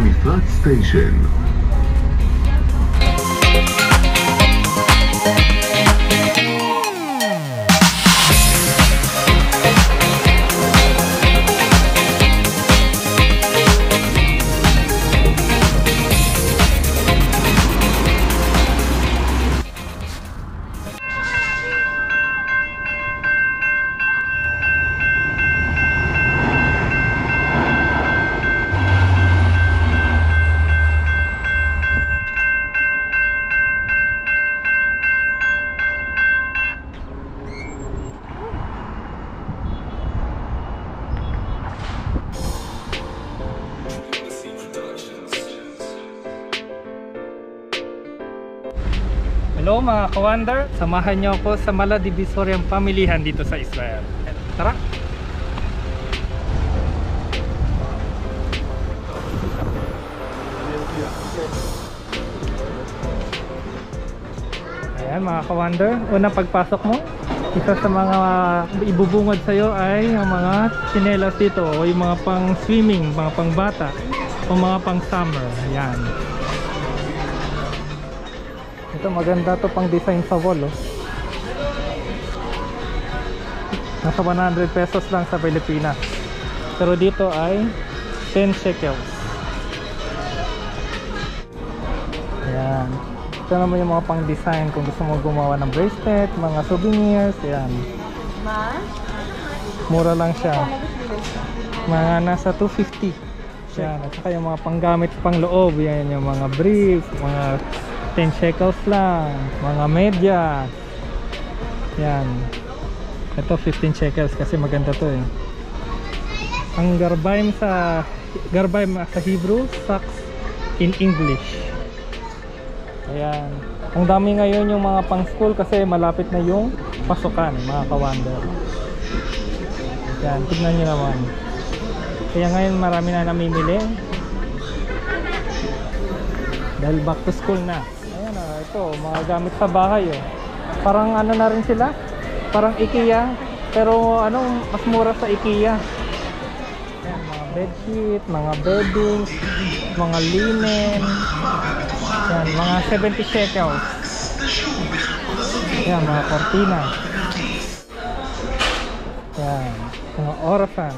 המפרץ סטיישן. Hello mga ka-wonder, samahan niyo ako sa Mala Divisoryang pamilihan dito sa Israel. Tara! Ayan mga ka-wonder, unang pagpasok mo, isa sa mga ibubungad sa'yo ay yung mga tsinelas dito o yung mga pang swimming, mga pang bata o mga pang summer. Ayan. Ito maganda to pang design sa wall oh. Nasa 100 pesos lang sa Pilipinas. Pero dito ay 10 shekels. Ayan. Ito naman yung mga pang design kung gusto mo gumawa ng bracelet, mga souvenirs. Ayan. Mura lang siya. Mga nasa 250. Ayan. At saka yung mga panggamit pang loob. Yan yung mga brief, mga 10 shekels lang, mga medyas. Yan. Ito 15 shekels kasi maganda to eh. Ang garbaim sa Hebrew, socks in English. Ayan. Ang dami ngayon yung mga pang school kasi malapit na yung pasukan, mga ka-wonder. Yan, tignan nyo naman. Kaya ngayon marami na namimili dahil back to school na. Ito, mga gamit sa bahay oh. Parang ano na rin sila, parang IKEA, pero ano, mas mura sa IKEA. Ayan, mga bedsheet, mga bedding, mga linen. Ayan, mga 70 shekels. Ayan, mga kortina. Ayan, mga orasan.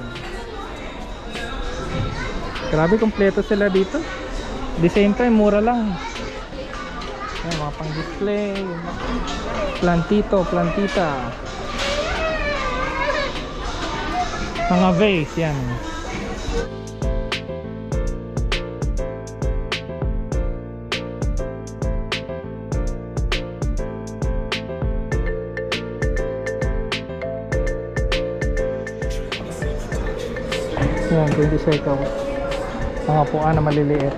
Grabe, kompleto sila dito. At the same time, mura lang. Ayan, mga pang display, plantito, plantita, mga vase. Yan. Yan, 20 shekels. Mga puan na maliliit.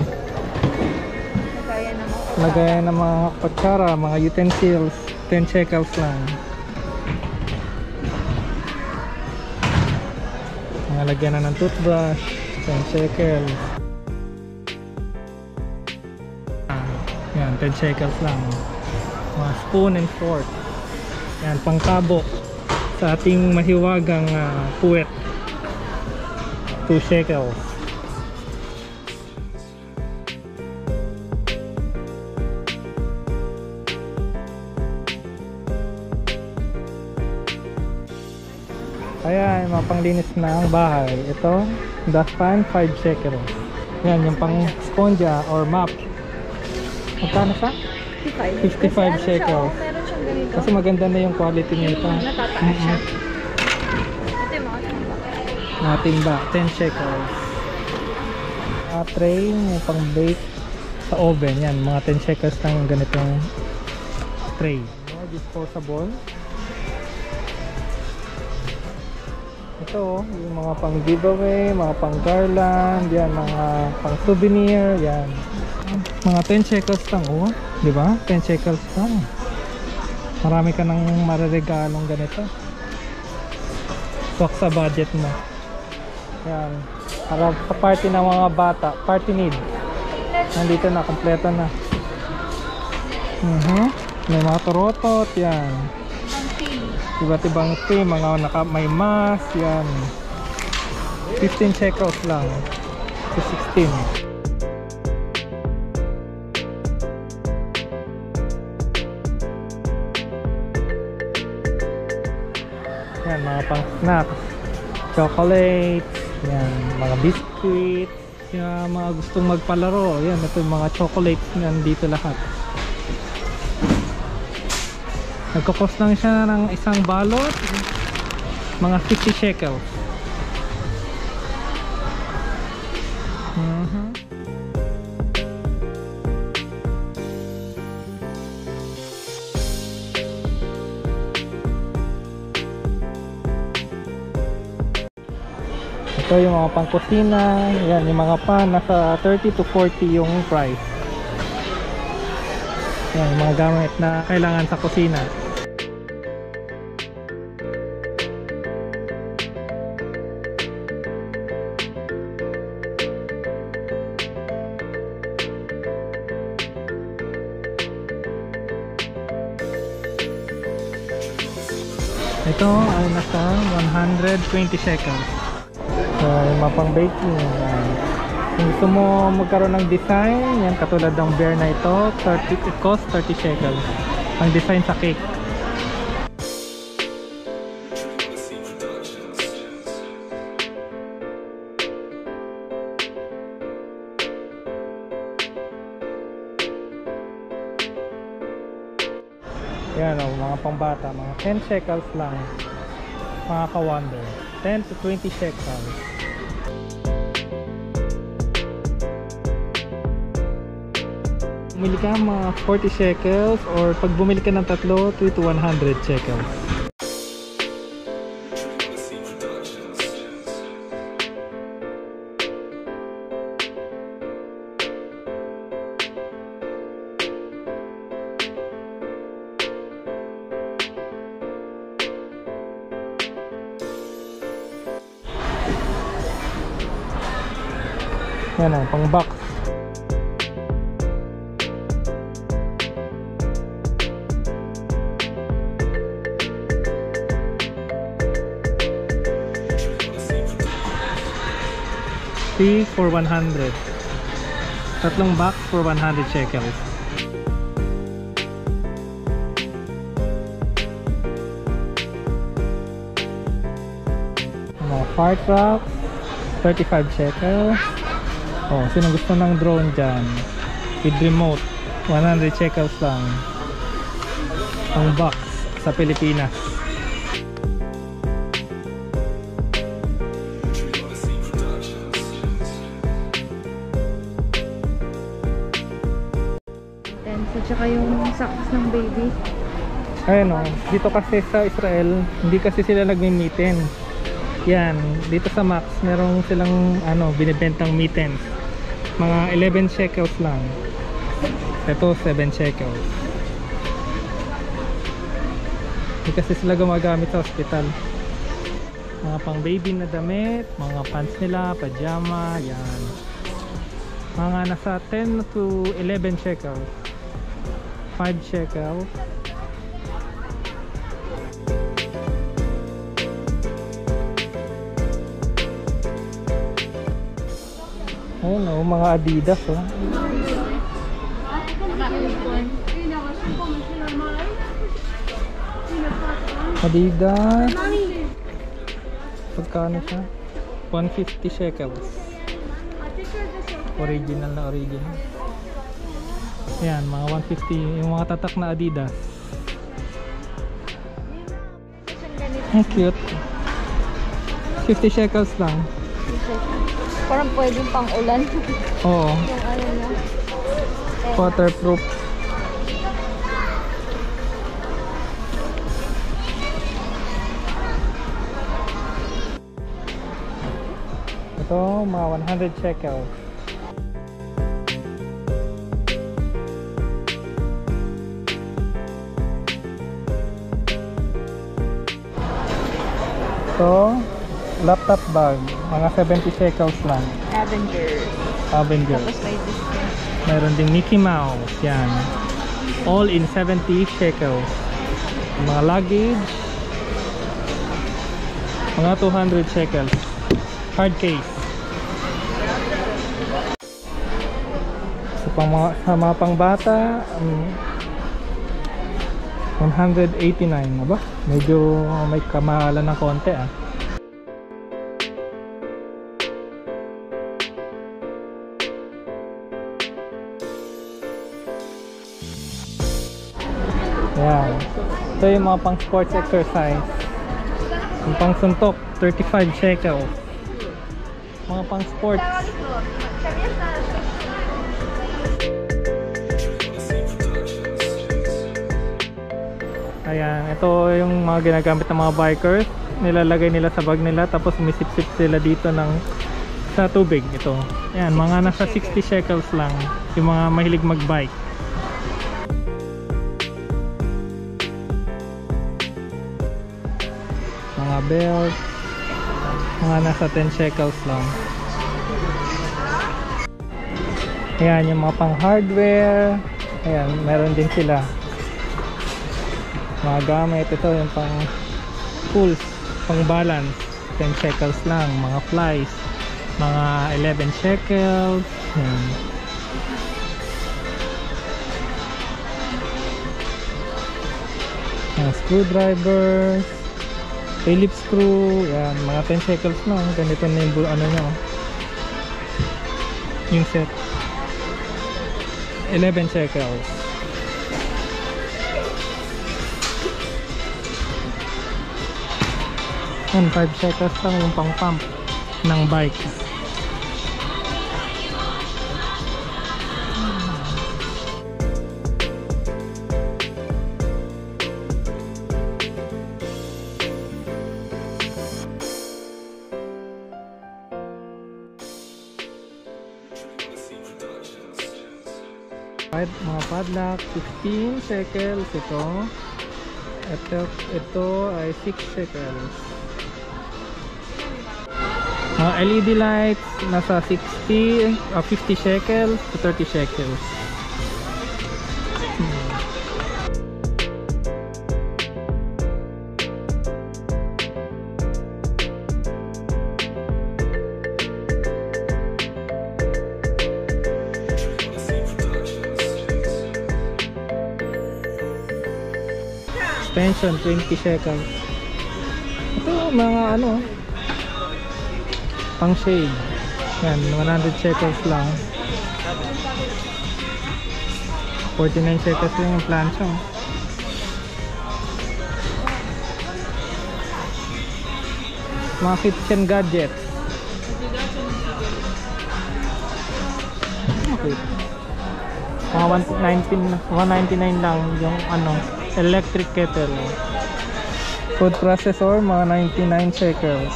Lagay ng mga kutsara, mga utensils, 10 shekels lang. Mga lagyan na ng toothbrush, 10 shekels. Yan, 10 shekels lang. Mga spoon and fork. Yan, pangkabo sa ating mahiwagang puwet, 2 shekels. Ayan, mga panglinis ng bahay. Ito, dustpan, 5 shekels. Yan, yung pang sponja or mop. Magkano sa? 55 shekels. Meron siyang ganito. Kasi maganda na yung quality nito. Natataas siya. Ito yung mga timba, 10 shekels. Tray, yung pang bake sa oven. Yan, mga 10 shekels lang yung ganitong tray. Disposable. Ito, yung mga pang giveaway, mga pang garland, yan, mga pang souvenir, yan. Mga 10 shekels lang, oh. Di ba? 10 shekels lang. Marami ka nang mariregalong ganito. Swak sa budget mo. Yan. Para sa party ng mga bata, party need. Nandito na, kompleto na. May mga turotot, yan. Iba't ibang tea, mga may mask, yan. 15 shekels lang to 16. pang snacks, chocolates, yan, mga biscuits, yung mga gustong magpalaro, yan, ito yung mga chocolates, nandito lahat. Nagkakos lang siya ng isang balot, mga 50 shekels. Ito yung mga pangkusina, yan, yung mga pan, nasa 30 to 40 yung price. Yan, yung mga gamit na kailangan sa kusina. Ito ay nasa 120 shekels. So, yung mga pang baking. Kung gusto mo magkaroon ng design, yan katulad ng bear na ito, it costs 30 shekels. Ang design sa cake. Yan o, mga pangbata, mga 10 shekels lang. Mga ka-wonder. 10 to 20 shekels. Bumili ka mga 40 shekels or pag bumili ka ng tatlo, 3 to 100 shekels. Yan o, pang box. Tea for 100. Tatlong box for 100 shekels. Mga fart wraps, 35 shekels. Oh, sino gusto ng drone dyan? With remote, 100 shekels lang. Ang box sa Pilipinas. At saka yung socks ng baby. Ayun o, dito kasi sa Israel, hindi kasi sila nagmi-mitten. Yan, dito sa Max, merong silang binibentang mittens. Mga 11 shekels lang. Ito 7 shekels. Hindi kasi sila gumagamit sa hospital. Mga pang baby na damit, mga pants nila, pajama, yan. Mga nasa 10 to 11 shekels. 5 shekels. Ayun o, mga Adidas o. Adidas. Pagkano siya? 150 shekels. Original na original. Yan, mga 150. Yung mga tatak na Adidas. Ang cute. 50 shekels lang. Parang pwedeng pang ulan. Oo. Yung ano na. Waterproof. Ito, mga 100 shekels. Ito, laptop bag, mga 70 shekels lang. Avengers. Tapos may discount. Meron ding Mickey Mouse, yan. All in 70 shekels. Mga luggage, mga 200 shekels. Hard case. Sa mga pangbata, 189 na ba? Medyo may kamahalan ng konti ah. Ayan. Ito yung mga pang sports exercise. Yung pang suntok, 35 shekels. Mga pang sports. Ayan, ito yung mga ginagamit ng mga bikers. Nilalagay nila sa bag nila, tapos umisip-sip sila dito sa tubig. Ito. Ayan, mga nasa 60 shekels lang. Yung mga mahilig magbike. Mga belt. Mga nasa 10 shekels lang. Ayan, yung mga pang hardware. Ayan, meron din sila. Mga gamit, ito yung pang tools, pang balance, 10 shekels lang. Mga flies, mga 11 shekels. Mga screwdrivers, Phillips screw, yan, mga 10 shekels lang. Ganito na yung ano nyo, yung set, 11 shekels. And 5 shekels lang yung pang pump ng bike. Mga padlock, 15 shekels ito. Ito ay 6 shekels. Mga LED lights nasa 50 shekels to 30 shekels. Extension 20 shekels. Ito mga ano, pang shade. Yan, 100 shekels lang. 49 shekels lang yung plancha. Mga kitchen gadgets. Okay. Mga 199 lang yung ano, electric kettle. Food processor, mga 99 shekels.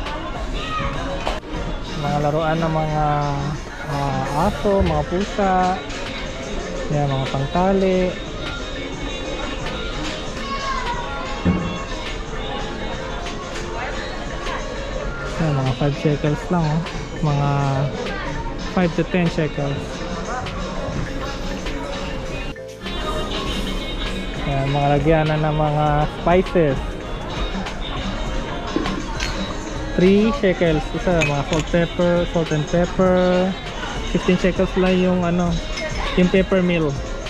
Mga laruan ng mga aso, mga pusa. Yan, mga pangtali. Yan, mga 5 shekels lang oh. Mga 5 to 10 shekels. Yan, mga lagyanan ng mga spices. 3 shekels isa, mga salt and pepper. 15 shekels lang yung ano, yung pepper mill.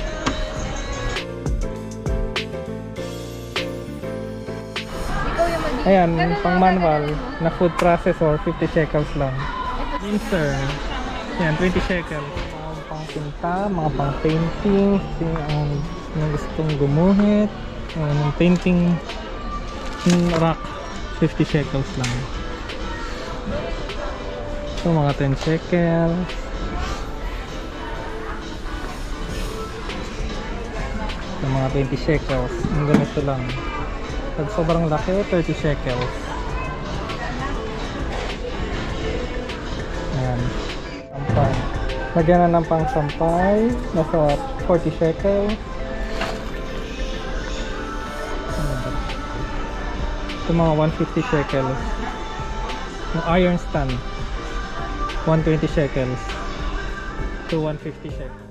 Ayan, pang manual na food processor, 50 shekels lang. Mincer, yan, 20 shekels. Mga pang pinta, mga pang painting, yung gustong gumuhit, yung painting rack, 50 shekels lang. So mga 10 shekels. So mga 20 shekels. Ang ganito lang. Pag sobrang laki, 30 shekels. Ayan. Sampay. Lagyan na ng pang sampay. Nasa 40 shekels. Ito mga 150 shekels. Yung iron stand, 120 shekels to 150 shekels.